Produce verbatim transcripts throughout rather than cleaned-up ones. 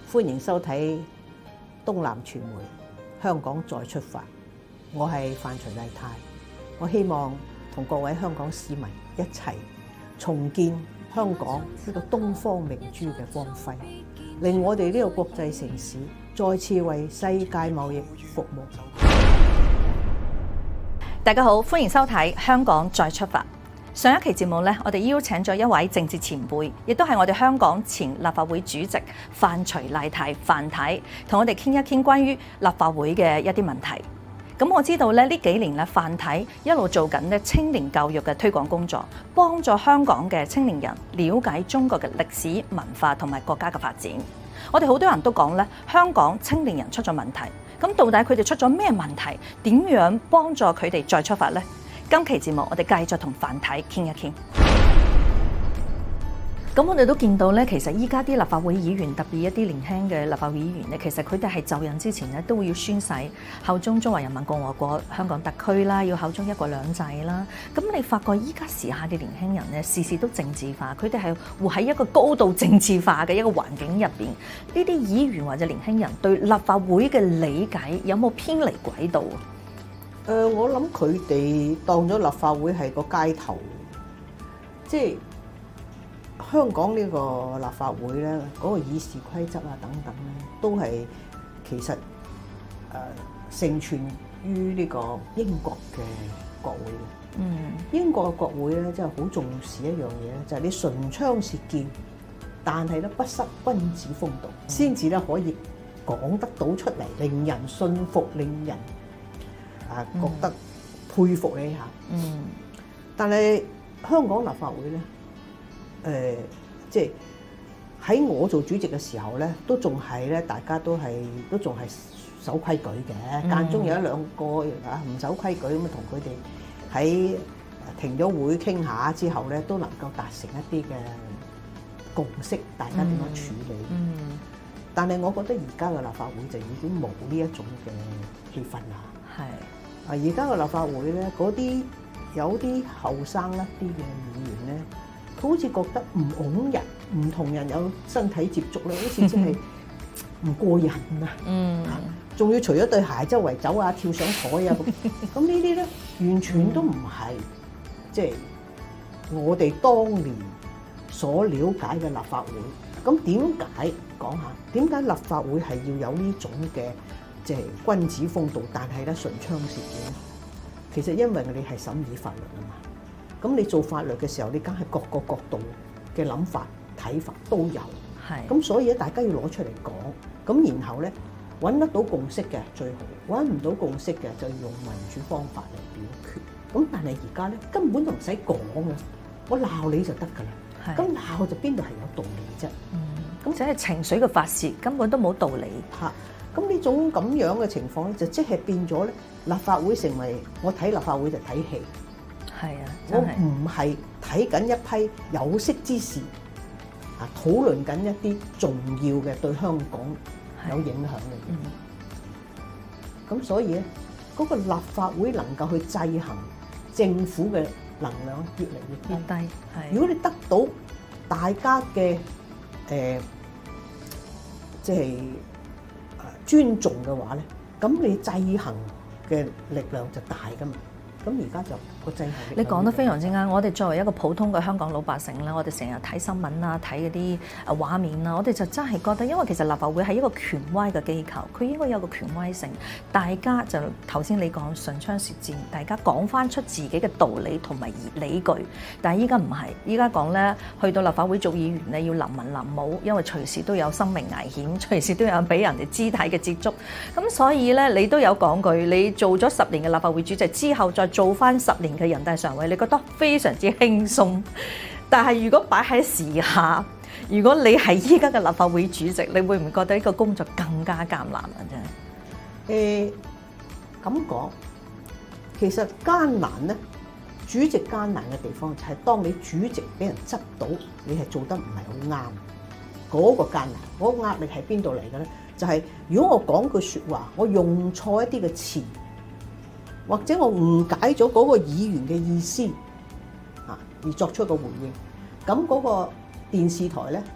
歡迎收睇東南傳媒香港再出發，我係范徐麗泰，我希望同各位香港市民一齊重建香港呢個東方明珠嘅光輝，令我哋呢個國際城市再次為世界貿易服務。 大家好，歡迎收睇香港再出發。上一期節目咧，我哋邀請咗一位政治前輩，亦都係我哋香港前立法會主席范徐麗泰范太，同我哋傾一傾關於立法會嘅一啲問題。咁我知道咧，呢幾年咧，范太一路做緊咧青年教育嘅推廣工作，幫助香港嘅青年人了解中國嘅歷史文化同埋國家嘅發展。我哋好多人都講咧，香港青年人出咗問題，咁到底佢哋出咗咩問題？點樣幫助佢哋再出發呢？今期節目我哋繼續同范太傾一傾。咁我哋都見到咧，其實依家啲立法會議員，特別一啲年輕嘅立法會議員咧，其實佢哋係就任之前咧，都會要宣誓效忠中華人民共和國香港特區啦，要效忠一國兩制啦。咁你發覺依家時下啲年輕人咧，事事都政治化，佢哋係活喺一個高度政治化嘅一個環境入邊。呢啲議員或者年輕人對立法會嘅理解有冇偏離軌道啊？ 誒、呃，我諗佢哋當咗立法會係個街頭，即係香港呢個立法會咧，嗰、那個議事規則啊等等咧，都係其實誒、呃、承傳於呢個英國嘅國會。嗯，英國嘅國會咧，真係好重視一樣嘢咧，就係、是、你唇槍舌劍，但係咧不失君子風度，先至咧可以講得到出嚟，令人信服，令人啊，覺得佩服你下，嗯，但係香港立法會咧，誒、呃，即係喺我做主席嘅時候咧，都仲係咧，大家都係都仲係守規矩嘅，間、嗯、中有一兩個啊唔守規矩咁啊，同佢哋喺停咗會傾下之後咧，都能夠達成一啲嘅共識，大家點樣處理？嗯，嗯但係我覺得而家嘅立法會就已經冇呢一種嘅氣氛啦。係。啊！而家嘅立法會咧，嗰啲有啲後生一啲嘅議員咧，佢好似覺得唔擁人，唔同人有身體接觸咧，好似真係唔過癮啊！嗯，仲要除咗對鞋周圍走啊、跳上台啊咁，咁呢啲咧完全都唔係即係我哋當年所了解嘅立法會。咁點解講下？點解立法會係要有呢種嘅？即係君子風度，但係咧唇槍舌劍。其實因為你係審議法律啊嘛，咁你做法律嘅時候，你梗係各個角度嘅諗法、睇法都有。係。咁所以咧，大家要攞出嚟講，咁然後咧揾得到共識嘅最好，揾唔到共識嘅就要用民主方法嚟表決。咁但係而家咧根本都唔使講嘅，我鬧你就得㗎啦。係。咁鬧就邊度係有道理啫？嗯。咁即係情緒嘅發泄，根本都冇道理。 嚇！咁呢種咁樣嘅情況咧，就即係變咗咧，立法會成為我睇立法會就睇戲，係啊，我唔係睇緊一批有識之士啊，討論緊一啲重要嘅對香港有影響嘅嘢。咁、嗯、所以咧，嗰、那個立法會能夠去制衡政府嘅能量越嚟越低。係，如果你得到大家嘅誒、呃，即係。尊重嘅話咧，咁你制衡嘅力量就大噶嘛。咁而家就個制衡力量， 你講得非常之啱。我哋作為一個普通嘅香港老百姓啦，我哋成日睇新聞啊，睇嗰啲啊畫面啊，我哋就真係覺得，因為其實立法會係一個權威嘅機構，佢應該有個權威性。大家就頭先你講唇槍舌劍，大家講翻出自己嘅道理同埋理據。但係依家唔係，依家講咧，去到立法會做議員咧，要臨文臨武，因為隨時都有生命危險，隨時都有俾人哋肢體嘅接觸。咁所以咧，你都有講句，你做咗十年嘅立法會主席之後，再做翻十年嘅人大常委，你覺得非常之輕鬆。但係如果擺喺時下，如果你係依家嘅立法會主席，你會唔會覺得呢個工作更加艱難啊？真係誒咁講，其實艱難咧，主席艱難嘅地方就係當你主席俾人執到，你係做得唔係好啱，嗰個艱難，嗰個壓力係邊度嚟嘅咧？就係如果我講句説話，我用錯一啲嘅詞。或者我誤解咗嗰個議員嘅意思，啊，而作出一個回應，咁嗰個電視台咧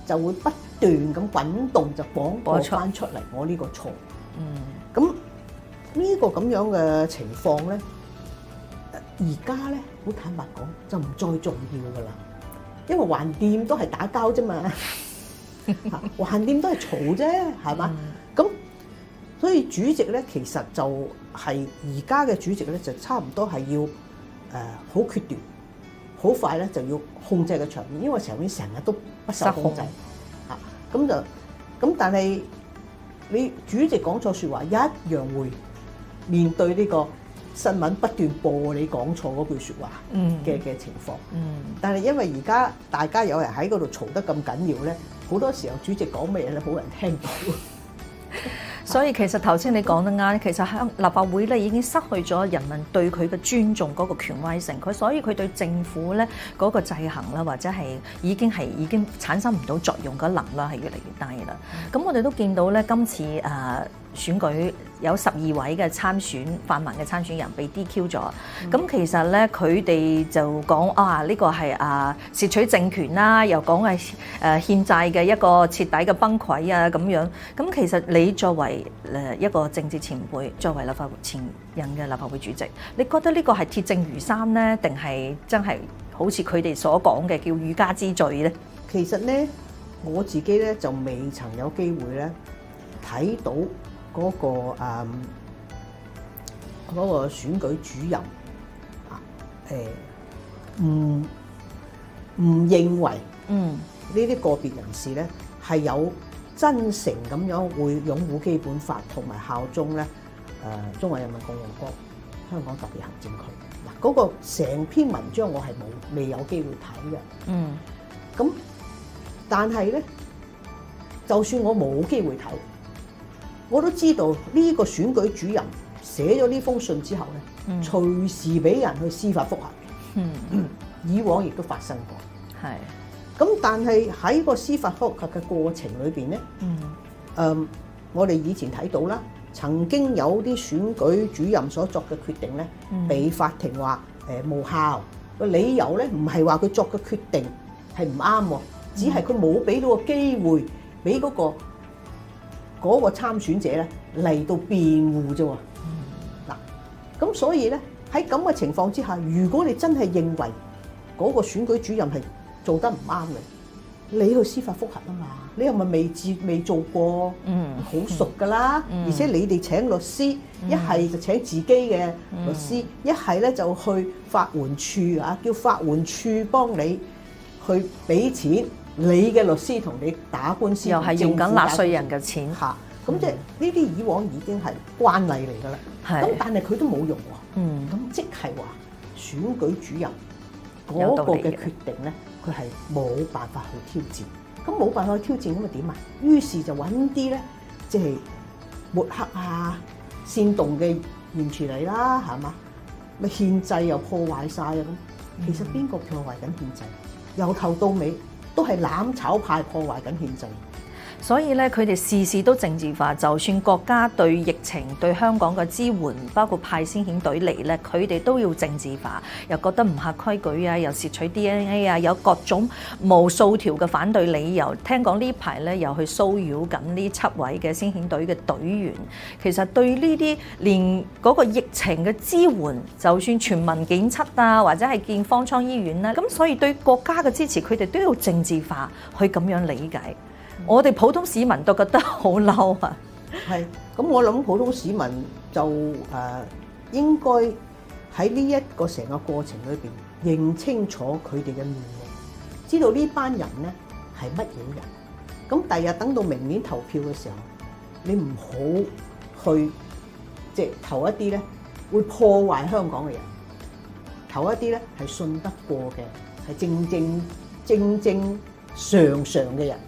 就會不斷咁滾動就廣播翻出嚟我呢個錯。 嗯， 咁呢個咁樣嘅情況咧，而家咧好坦白講就唔再重要㗎啦，因為橫掂都係打交啫嘛，橫掂都係嘈啫，係嘛？咁、嗯、所以主席咧其實就係而家嘅主席咧就差唔多係要誒好、呃、決斷，好快咧就要控制個場面，因為場面成日都不受控制嚇，咁控、啊、就咁，但係你主席講錯説話，一樣會面對呢個新聞不斷播你講錯嗰句説話嘅嘅情況。嗯，但係因為而家大家有人喺嗰度嘈得咁緊要咧，好多時候主席講乜嘢咧，冇人聽到。 所以其實頭先你講得啱，其實香立法會咧已經失去咗人民對佢嘅尊重嗰個權威性，佢所以佢對政府咧嗰個制衡啦，或者係已經係已經產生唔到作用，嗰能量係越嚟越低啦。咁我哋都見到咧，今次誒、呃、選舉有十二位嘅參選泛民嘅參選人被 D Q 咗，咁、嗯、其實咧佢哋就講啊呢、呢個係啊竊取政權啦，又講係誒憲制嘅一個徹底嘅崩潰啊咁樣。咁其實你作為誒一個政治前輩，作為立法會前任嘅立法會主席，你覺得呢個係鐵證如山呢？定係真係好似佢哋所講嘅叫欲加之罪呢？ 其實咧，我自己咧就未曾有機會咧睇到嗰、嗰個誒嗰、嗯嗰個選舉主任啊誒唔唔認為嗯呢啲個別人士咧係有真誠咁樣會擁護基本法同埋效忠咧誒中華人民共和國香港特別行政區。嗱，嗰個成篇文章我係冇未有機會睇嘅。嗯，咁但係咧，就算我冇機會睇，我都知道呢個選舉主任寫咗呢封信之後咧，嗯、隨時俾人去司法覆核。嗯，以往亦都發生過。係。咁但係喺個司法覆核嘅過程裏邊咧，嗯，誒、嗯，我哋以前睇到啦，曾經有啲選舉主任所作嘅決定咧，嗯、被法庭話誒、呃、無效。個理由咧唔係話佢作嘅決定係唔啱喎，只係佢冇俾到個機會俾嗰個嗰個參選者咧嚟到辯護啫喎。嗱、嗯，咁所以咧喺咁嘅情況之下，如果你真係認為嗰個選舉主任係做得唔啱嘅，你去司法覆核啊嘛？你係咪未自未做過？嗯，好熟噶啦。嗯、而且你哋請律師，一係、嗯、就請自己嘅律師，一係咧就去法援處啊，叫法援處幫你去俾錢，你嘅律師同你打官司， 又係用緊納稅人嘅錢嚇。咁、嗯、即係呢啲以往已經係慣例嚟㗎啦。係。咁但係佢都冇用喎。嗯。咁即係話選舉主任嗰個嘅決定咧，佢係冇辦法去挑戰。咁冇辦法去挑戰咁啊點啊？於是就揾啲咧，即係抹黑啊、煽動嘅言辭嚟啦，係嘛？咪憲制又破壞晒啊咁。其實邊個破壞緊憲制？由頭到尾都係攬炒派破壞緊憲制。 所以咧，佢哋事事都政治化。就算國家對疫情、對香港嘅支援，包括派先遣隊嚟咧，佢哋都要政治化，又覺得唔合規矩啊，又竊取 D N A 啊，有各種無數條嘅反對理由。聽講呢排咧又去騷擾緊呢七位嘅先遣隊嘅隊員。其實對呢啲連嗰個疫情嘅支援，就算全民檢測啊，或者係建方艙醫院啦，咁所以對國家嘅支持，佢哋都要政治化去咁樣理解。我哋普通市民都覺得好嬲啊！ 係，咁我諗普通市民就誒、呃、應該喺呢一個成個過程裏邊認清楚佢哋嘅面目，知道呢班人咧係乜嘢人。咁第日等到明年投票嘅時候，你唔好去即係投一啲咧會破壞香港嘅人，投一啲咧係信得過嘅，係正正正正常常嘅人。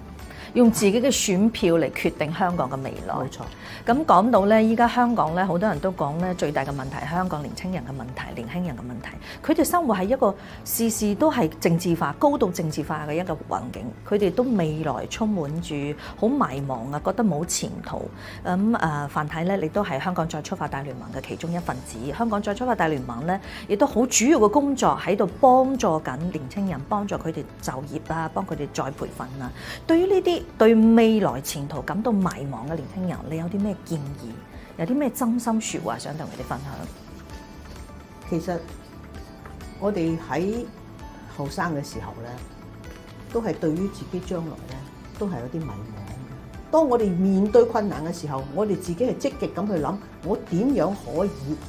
用自己嘅選票嚟決定香港嘅未來。 冇錯。 咁講到咧，依家香港咧，好多人都講咧，最大嘅問題係香港年青人嘅問題，年輕人嘅問題。佢哋生活喺一個事事都係政治化、高度政治化嘅一個環境，佢哋都未來充滿住好迷茫啊，覺得冇前途。咁誒、呃，范太咧，亦都係香港再出發大聯盟嘅其中一份子。香港再出發大聯盟咧，亦都好主要嘅工作喺度幫助緊年青人，幫助佢哋就業啊，幫佢哋再培訓啊。對於呢啲對未來前途感到迷茫嘅年輕人，你有啲咩建議？有啲咩真心説話想同佢哋分享？ 其實我哋喺後生嘅時候咧，都係對於自己將來咧，都係有啲迷茫嘅。當我哋面對困難嘅時候，我哋自己係積極咁去諗，我點樣可以誒，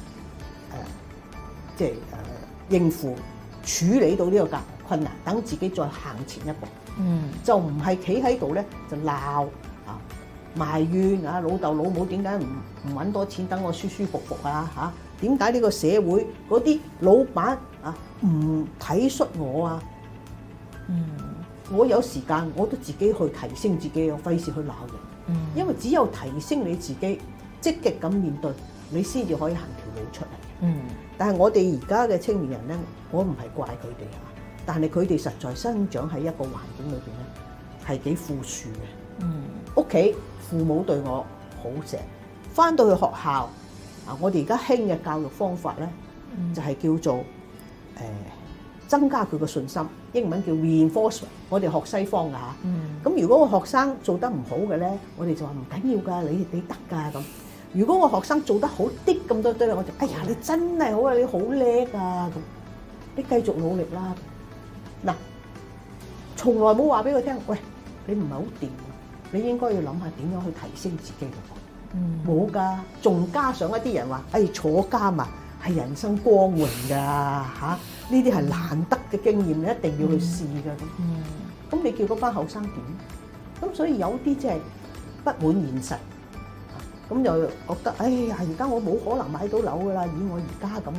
即係誒應付處理到呢個困難，等自己再行前一步。嗯，就唔係企喺度咧就鬧啊埋怨啊老豆老母點解唔唔揾多錢等我舒舒服服啊嚇？點解呢個社會嗰啲老闆啊唔體恤我啊？嗯，我有時間我都自己去提升自己，我費事去鬧人。嗯，因為只有提升你自己，積極咁面對，你先至可以行條路出嚟。嗯，但係我哋而家嘅青年人咧，我唔係怪佢哋啊。但係佢哋實在生長喺一個環境裏邊咧，係幾富庶嘅。嗯，屋企父母對我好錫，返到去學校啊，我哋而家興嘅教育方法咧，嗯、就係叫做誒、呃、增加佢個信心，英文叫 reinforcement。我哋學西方㗎嚇。嗯。咁如果個學生做得唔好嘅咧，我哋就話唔緊要㗎，你你得㗎咁。如果個學生做得好啲咁多啲咧，我就哎呀你真係好啊，你好叻啊咁，你繼續努力啦。嗱，從來冇話俾佢聽，喂，你唔係好掂，你應該要諗下點樣去提升自己嘅。嗯，冇㗎，仲加上一啲人話，誒坐監啊，係人生光榮㗎嚇，呢啲係難得嘅經驗，你一定要去試㗎咁。嗯，咁你叫嗰班後生點？咁所以有啲即係不滿現實，咁又覺得，哎呀，而家我冇可能買到樓㗎啦，以我而家咁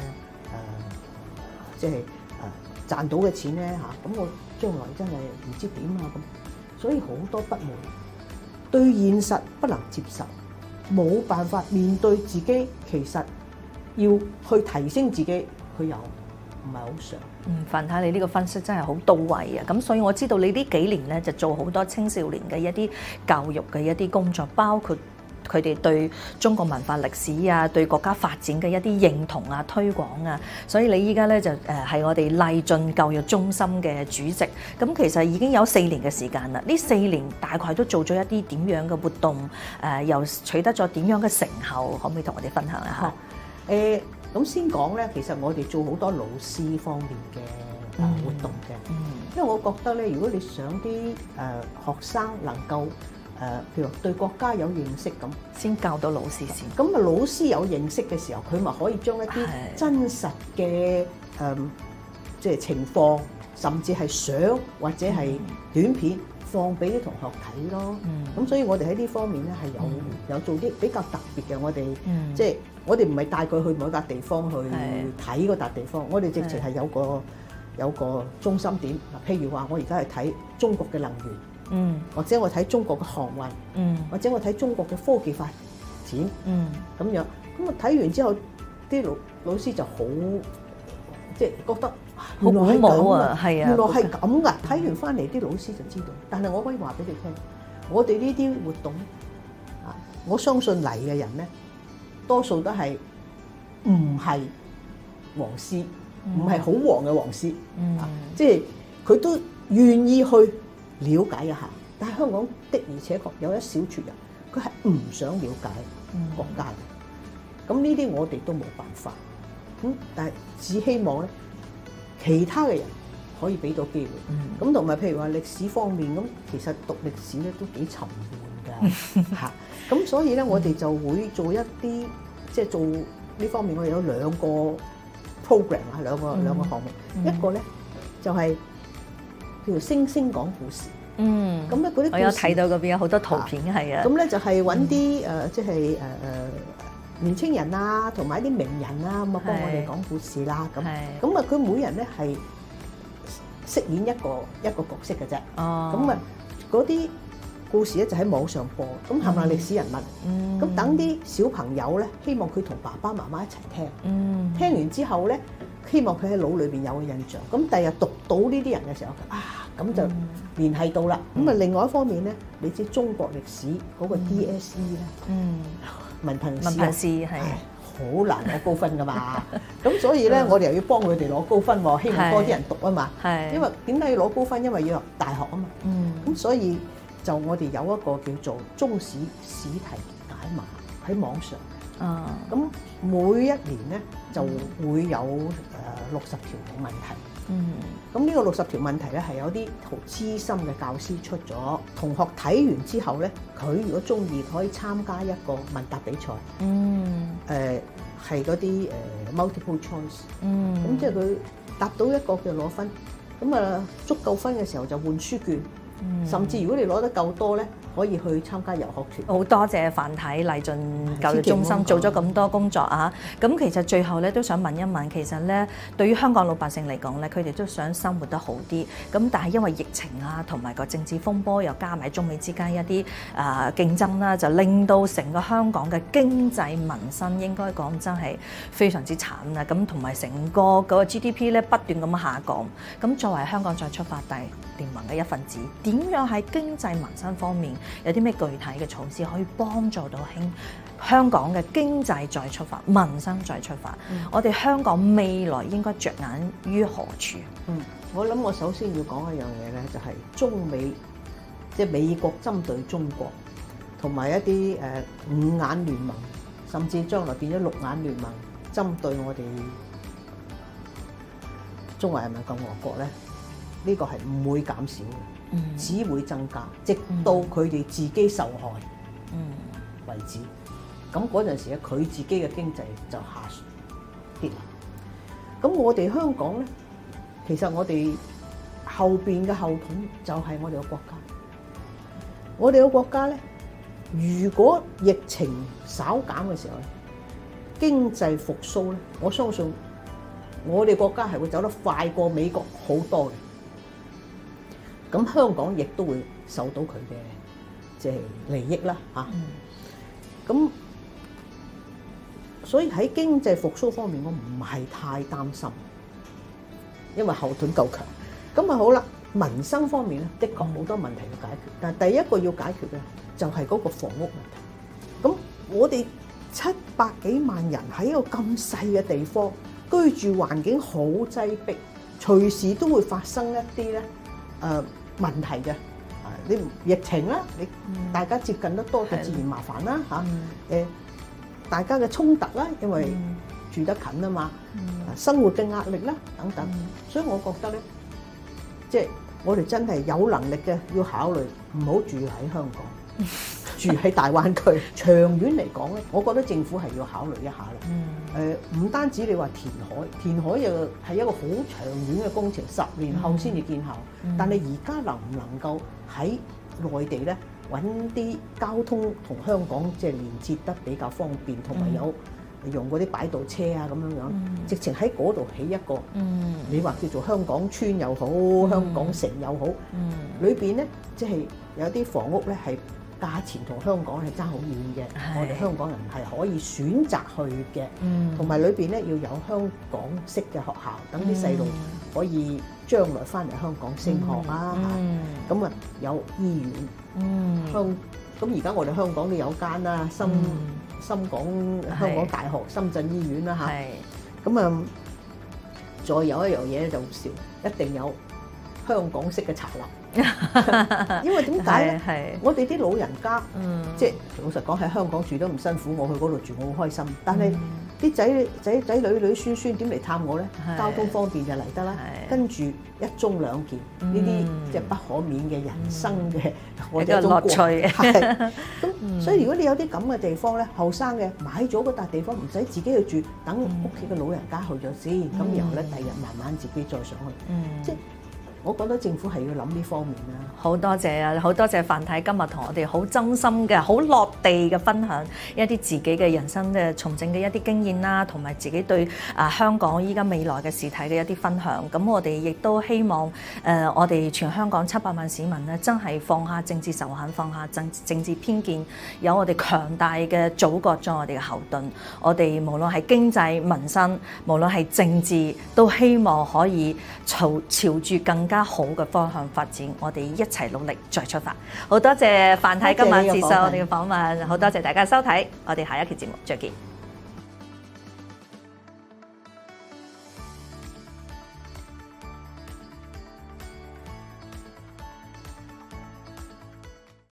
嘅誒，即係。賺到嘅錢咧嚇，咁我將來真係唔知點啊咁，所以好多不滿，對現實不能接受，冇辦法面對自己，其實要去提升自己，佢又唔係好想。嗯， 范太你呢個分析真係好到位啊！咁所以我知道你呢幾年咧就做好多青少年嘅一啲教育嘅一啲工作，包括佢哋對中國文化歷史啊，對國家發展嘅一啲認同啊、推廣啊，所以你依家咧就誒係我哋勵進教育中心嘅主席。咁其實已經有四年嘅時間啦，呢四年大概都做咗一啲點樣嘅活動，誒、呃、又取得咗點樣嘅成效，可唔可以同我哋分享一下？ 誒咁、呃、先講咧，其實我哋做好多老師方面嘅誒活動嘅，嗯嗯、因為我覺得咧，如果你想啲誒、呃、學生能夠誒，譬如對國家有認識咁， 先教到老師先。 咁啊，老師有認識嘅時候，佢咪可以將一啲真實嘅誒，即係情況，甚至係相或者係短片放俾啲同學睇咯。咁、嗯、所以我哋喺呢方面咧係有、嗯、有做啲比較特別嘅。我哋即係我哋唔係帶佢去某一笪地方去睇嗰笪地方，我哋直情係有個有個中心點。嗱，譬如話我而家係睇中國嘅能源。嗯，或者我睇中國嘅航運，嗯，或者我睇中國嘅科技發展，嗯，咁樣，咁我睇完之後，啲老老師就好，即係覺得好鼓舞啊，係啊， 原來係咁噶，睇完翻嚟啲老師就知道。但係我可以話俾你聽，我哋呢啲活動啊，我相信嚟嘅人咧，多數都係唔係黃絲，唔係好黃嘅黃絲，嗯，即係佢都願意去了解一下，但係香港的而且確有一小撮人，佢係唔想了解國家嘅。咁呢啲我哋都冇辦法。咁但係只希望咧，其他嘅人可以俾到機會。咁同埋譬如話歷史方面，咁其實讀歷史咧都幾沉悶㗎嚇。咁所以咧，我哋就會做一啲即係做呢方面，我哋有兩個 program 啊，兩個兩個項目。嗯、一個咧就係、是。叫做星星講故事，嗯，咁咧嗰啲我有睇到嗰邊有好多圖片係啊， 咁咧就係揾啲誒，即係誒誒年青人啊，同埋一啲名人啊，咁啊幫我哋講故事啦，咁，咁啊佢每人咧係飾演一個一個角色嘅啫，哦，咁啊嗰啲故事咧就喺網上播，咁係咪歷史人物？ 嗯， 咁等啲小朋友咧，希望佢同爸爸媽媽一齊聽。 嗯， 聽完之後咧，希望佢喺腦裏邊有個印象。咁第日讀到呢啲人嘅時候，啊，咁就聯繫到啦。咁啊，另外一方面咧，你知中國歷史嗰個 D S E 咧， 嗯， 文憑文憑試係好難攞高分噶嘛。咁所以咧，我哋又要幫佢哋攞高分喎，希望多啲人讀啊嘛。 係， 因為點解要攞高分？因為要入大學啊嘛。 嗯， 咁所以就我哋有一個叫做中史試題解碼喺網上。 啊， 咁每一年咧就會有誒六十條嘅問題。 嗯， 咁呢個六十條問題咧係有啲好資深嘅教師出咗，同學睇完之後咧，佢如果中意可以參加一個問答比賽。 嗯， 誒係嗰啲誒 multiple choice。 嗯， 咁即係佢答到一個嘅攞分，咁啊足夠分嘅時候就換書券。 嗯， 甚至如果你攞得夠多咧，可以去參加遊學團。 好多謝范太勵進教育中心做咗咁多工作啊！咁其實最後咧都想問一問，其實咧對於香港老百姓嚟講咧，佢哋都想生活得好啲。咁但係因為疫情啊，同埋個政治風波，又加埋中美之間一啲啊競爭啦，就令到成個香港嘅經濟民生應該講真係非常之慘啊！咁同埋成個嗰個 G D P 咧不斷咁下降。咁作為香港再出發大聯盟嘅一份子，點樣喺經濟民生方面有啲咩具體嘅措施可以幫助到興香港嘅經濟再出發、民生再出發？嗯、我哋香港未來應該着眼於何處？ 嗯，我諗我首先要講一樣嘢咧，就係中美即係美國針對中國，同埋一啲誒五眼聯盟，甚至將來變咗六眼聯盟，針對我哋中華人民共和國咧。呢個係唔會減少嘅，嗯、只會增加，直到佢哋自己受害為止。咁嗰陣時咧，佢自己嘅經濟就下跌啦。咁我哋香港咧，其實我哋後邊嘅後盾就係我哋嘅國家。我哋嘅國家咧，如果疫情稍減嘅時候咧，經濟復甦咧，我相信我哋國家係會走得快過美國好多嘅。咁香港亦都會受到佢嘅即係利益啦嚇。咁、嗯、所以喺經濟復甦方面，我唔係太擔心，因為後盾夠強。咁啊好啦，民生方面咧，的確好多問題要解決。但係第一個要解決嘅就係嗰個房屋問題。咁我哋七百幾萬人喺一個咁細嘅地方，居住環境好擠迫，隨時都會發生一啲咧誒。呃問題嘅，啊，你疫情啦，你大家接近得多就自然麻煩啦嚇。誒，大家嘅衝突啦，因為住得近啊嘛，生活嘅壓力啦等等，所以我覺得咧，即係我哋真係有能力嘅要考慮，唔好住喺香港，住喺大灣區。長遠嚟講咧，我覺得政府係要考慮一下啦。誒，唔單止你話填海，填海又係一個好長遠嘅工程，十年後先至見效。嗯、但係而家能唔能夠喺內地咧揾啲交通同香港即係連接得比較方便，同埋有，有用嗰啲擺渡車啊咁樣樣，嗯、直情喺嗰度起一個，嗯、你話叫做香港村又好，嗯、香港城又好，裏邊咧即係有啲房屋咧係。價錢同香港係爭好遠嘅，我哋香港人係可以選擇去嘅，同埋裏邊咧要有香港式嘅學校，等啲細路可以將來翻嚟香港升學啊嚇。咁啊有醫院，香咁而家我哋香港都有間啦，深深港香港大學深圳醫院啦嚇。咁啊，再有一樣嘢咧就好笑，一定有香港式嘅茶樓。因為點解咧？我哋啲老人家，嗯、即係老實講喺香港住都唔辛苦，我去嗰度住我好開心。但係啲仔仔仔女女孫孫點嚟探我咧？是交通方便就嚟得啦。是跟住一盅兩件，呢啲、嗯、即係不可免嘅人生嘅、嗯、我哋樂趣。咁、嗯、所以如果你有啲咁嘅地方咧，後生嘅買咗嗰笪地方，唔使自己去住，等屋企嘅老人家去咗先，咁、嗯、然後咧第日慢慢自己再上去。嗯、即係我覺得政府係要諗呢方面啦。 好多謝啊，好多謝范太今日同我哋好真心嘅、好落地嘅分享一啲自己嘅人生嘅從政嘅一啲經驗啦，同埋自己對啊香港依家未來嘅事態嘅一啲分享。咁我哋亦都希望誒、呃，我哋全香港七百萬市民咧，真係放下政治仇恨，放下政政治偏見，有我哋強大嘅祖國作我哋嘅後盾。我哋無論係經濟民生，無論係政治，都希望可以朝朝住更加好嘅方向發展。我哋一齊努力再出發。好多謝范太今晚接受我哋嘅訪問，好多謝大家收睇，我哋下一期節目再見。